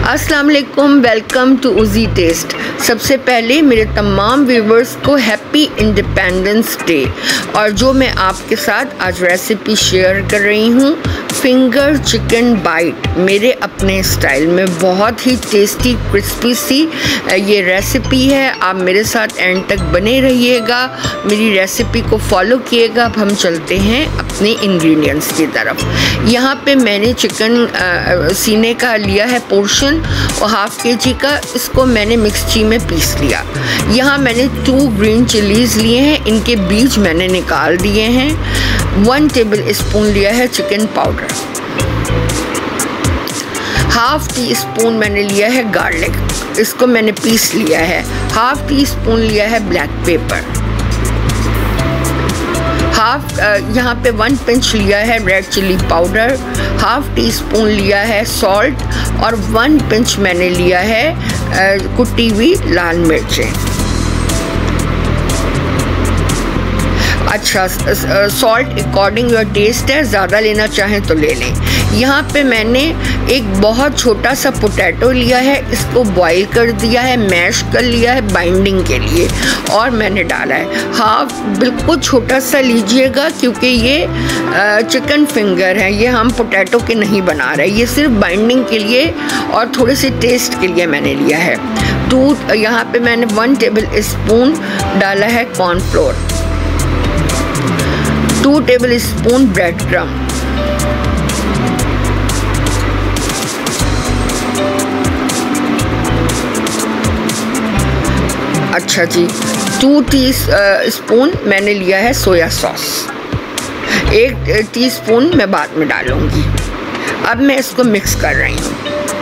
अस्सलाम वालेकुम, welcome to Uzi test. सबसे पहले मेरे तमाम व्यूवर्स को हैप्पी इंडिपेंडेंस डे। और जो मैं आपके साथ आज रेसिपी शेयर कर रही हूँ, फिंगर चिकन बाइट, मेरे अपने स्टाइल में बहुत ही टेस्टी क्रिस्पी सी ये रेसिपी है। आप मेरे साथ एंड तक बने रहिएगा, मेरी रेसिपी को फॉलो किएगा। अब हम चलते हैं अपने इंग्रेडिएंट्स की तरफ। यहाँ पे मैंने चिकन सीने का लिया है पोर्शन और हाफ केजी का, इसको मैंने मिक्सी में पीस लिया। यहाँ मैंने 2 ग्रीन चिलीज़ लिए हैं, इनके बीज मैंने निकाल दिए हैं। 1 टेबल स्पून लिया है chicken powder, half teaspoon मैंने लिया है गार्लिक, इसको मैंने पीस लिया है। हाफ टी स्पून लिया है ब्लैक पेपर, यहाँ पे 1 पिंच लिया है red chilli powder, half teaspoon लिया है सॉल्ट और 1 पिंच मैंने लिया है कुटी हुई लाल मिर्चें। अच्छा, सॉल्ट अकॉर्डिंग योर टेस्ट है, ज़्यादा लेना चाहें तो ले लें। यहाँ पे मैंने एक बहुत छोटा सा पोटैटो लिया है, इसको बॉईल कर दिया है, मैश कर लिया है बाइंडिंग के लिए, और मैंने डाला है। हाफ बिल्कुल छोटा सा लीजिएगा क्योंकि ये चिकन फिंगर है, ये हम पोटैटो के नहीं बना रहे, ये सिर्फ बाइंडिंग के लिए और थोड़े से टेस्ट के लिए मैंने लिया है। यहाँ पे मैंने 1 टेबल स्पून डाला है cornflour, 2 table spoon bread crumb, अच्छा जी, 2 टीस्पून मैंने लिया है सोया सॉस, 1 टीस्पून मैं बाद में डालूंगी। अब मैं इसको मिक्स कर रही हूँ।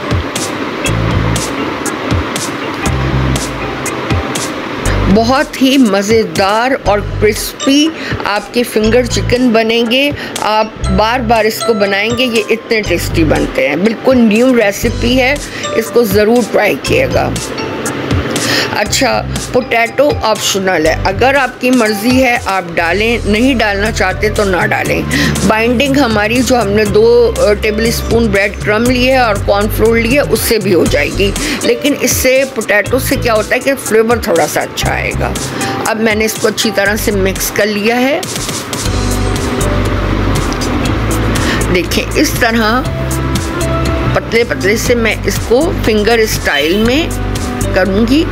बहुत ही मज़ेदार और क्रिस्पी आपके फिंगर चिकन बनेंगे। आप बार बार इसको बनाएंगे, ये इतने टेस्टी बनते हैं। बिल्कुल न्यू रेसिपी है, इसको ज़रूर ट्राई कीजिएगा। अच्छा, पोटैटो ऑप्शनल है, अगर आपकी मर्ज़ी है आप डालें, नहीं डालना चाहते तो ना डालें। बाइंडिंग हमारी जो हमने 2 टेबल स्पून ब्रेड क्रम लिए है और कॉर्नफ्लोर लिए, उससे भी हो जाएगी, लेकिन इससे पोटैटो से क्या होता है कि फ्लेवर थोड़ा सा अच्छा आएगा। अब मैंने इसको अच्छी तरह से मिक्स कर लिया है। देखें, इस तरह पतले पतले से मैं इसको फिंगर स्टाइल में करूँगी।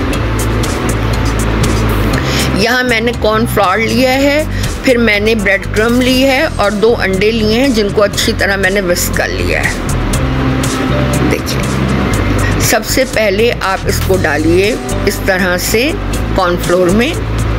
यहाँ मैंने कॉर्नफ्लोर लिया है, फिर मैंने ब्रेड क्रम ली है और 2 अंडे लिए हैं जिनको अच्छी तरह मैंने विस्क कर लिया है। देखिए, सबसे पहले आप इसको डालिए इस तरह से कॉर्नफ्लोर में,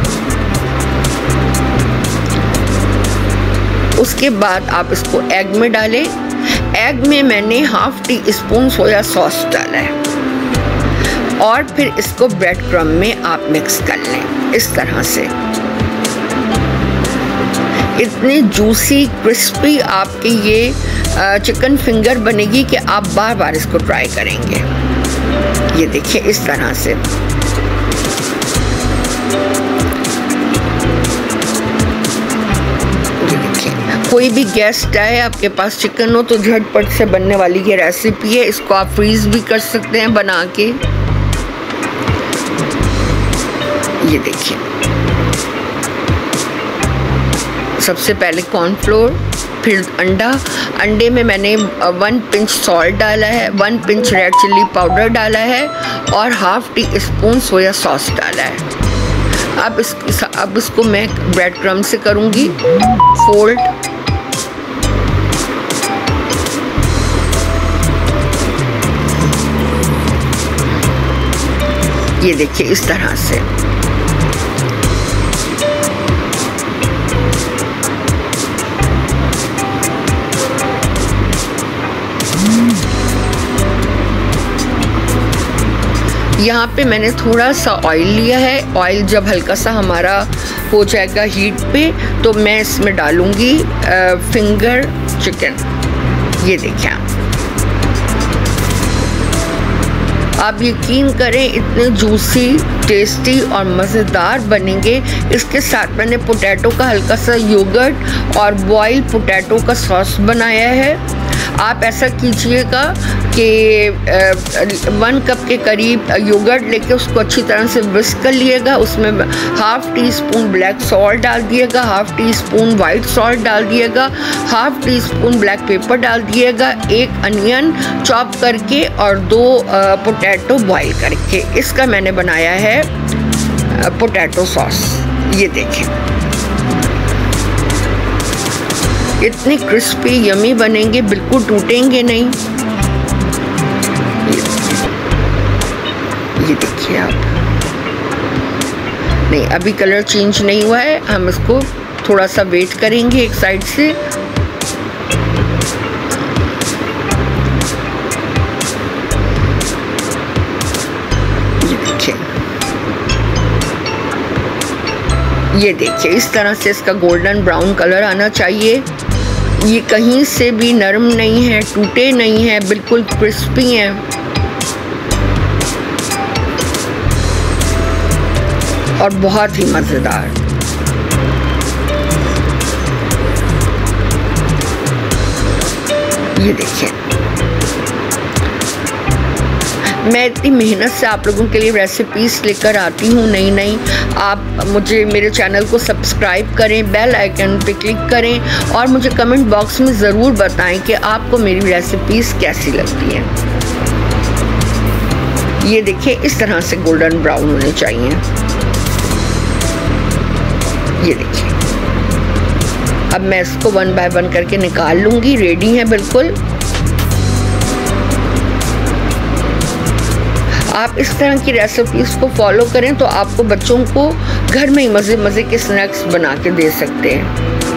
उसके बाद आप इसको एग में डालें। एग में मैंने half teaspoon soya sauce डाला है और फिर इसको ब्रेड क्रम में आप मिक्स कर लें इस तरह से। इतनी जूसी क्रिस्पी आपकी ये चिकन फिंगर बनेगी कि आप बार बार इसको ट्राई करेंगे। ये देखिए इस तरह से। कोई भी गेस्ट आए, आपके पास चिकन हो, तो झटपट से बनने वाली ये रेसिपी है। इसको आप फ्रीज भी कर सकते हैं बना के। ये देखिए, सबसे पहले कॉर्नफ्लोर, फिर अंडे में मैंने 1 पिंच सॉल्ट डाला है, 1 पिंच रेड चिली पाउडर डाला है और half teaspoon soya sauce डाला है। अब इसको मैं ब्रेड क्रम से करूँगी फोल्ड। ये देखिए इस तरह से। यहाँ पे मैंने थोड़ा सा ऑयल लिया है। ऑयल जब हल्का सा हमारा हो जाएगा हीट पे, तो मैं इसमें डालूँगी फिंगर चिकन। ये देखिए, आप यकीन करें इतने जूसी, टेस्टी और मज़ेदार बनेंगे। इसके साथ मैंने पोटैटो का हल्का सा योगर्ट और बॉइल्ड पोटैटो का सॉस बनाया है। आप ऐसा कीजिएगा कि 1 कप के करीब योगर्ट लेके उसको अच्छी तरह से विस्क कर लिएगा। उसमें ½ टीस्पून ब्लैक सॉल्ट डाल दिएगा, ½ टीस्पून वाइट सॉल्ट डाल दिएगा, ½ टीस्पून ब्लैक पेपर डाल दिएगा, 1 अनियन चॉप करके और 2 पोटैटो बॉईल करके। इसका मैंने बनाया है पोटैटो सॉस। ये देखें, इतने क्रिस्पी यमी बनेंगे, बिल्कुल टूटेंगे नहीं। ये देखिए आप। नहीं, अभी कलर चेंज नहीं हुआ है, हम इसको थोड़ा सा वेट करेंगे एक साइड से। ये देखिए, इस तरह से इसका गोल्डन ब्राउन कलर आना चाहिए। ये कहीं से भी नरम नहीं है, टूटे नहीं है, बिल्कुल क्रिस्पी हैं। और बहुत ही मज़ेदार। ये देखिए, मैं इतनी मेहनत से आप लोगों के लिए रेसिपीज़ लेकर आती हूँ नई नई। आप मुझे मेरे चैनल को सब्सक्राइब करें, बेल आइकन पे क्लिक करें और मुझे कमेंट बॉक्स में ज़रूर बताएं कि आपको मेरी रेसिपीज़ कैसी लगती हैं। ये देखिए, इस तरह से गोल्डन ब्राउन होने चाहिए। ये देखिए, अब मैं इसको 1 बाय 1 करके निकाल लूँगी। रेडी है बिल्कुल। आप इस तरह की रेसिपीज़ को फॉलो करें तो आपको बच्चों को घर में ही मज़े मज़े के स्नैक्स बना के दे सकते हैं।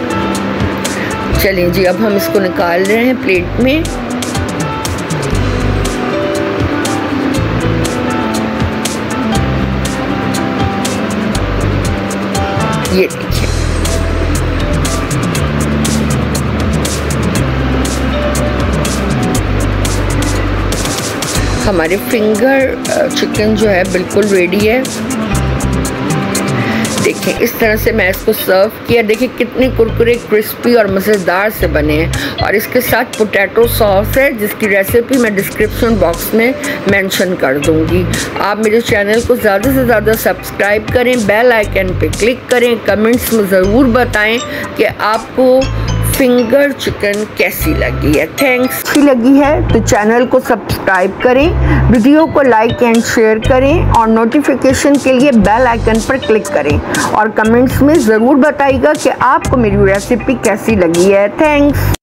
चलिए जी, अब हम इसको निकाल रहे हैं प्लेट में। ये देखिए, हमारे फिंगर चिकन जो है बिल्कुल रेडी है। देखें, इस तरह से मैं इसको सर्व किया। देखिए कितने कुरकुरे, क्रिस्पी और मज़ेदार से बने हैं। और इसके साथ पोटैटो सॉस है, जिसकी रेसिपी मैं डिस्क्रिप्शन बॉक्स में मेंशन कर दूंगी। आप मेरे चैनल को ज़्यादा से ज़्यादा सब्सक्राइब करें, बेल आइकन पे क्लिक करें, कमेंट्स में ज़रूर बताएं कि आपको फिंगर चिकन कैसी लगी है। थैंक्स। अच्छी लगी है तो चैनल को सब्सक्राइब करें, वीडियो को लाइक एंड शेयर करें और नोटिफिकेशन के लिए बेल आइकन पर क्लिक करें और कमेंट्स में ज़रूर बताइएगा कि आपको मेरी रेसिपी कैसी लगी है। थैंक्स।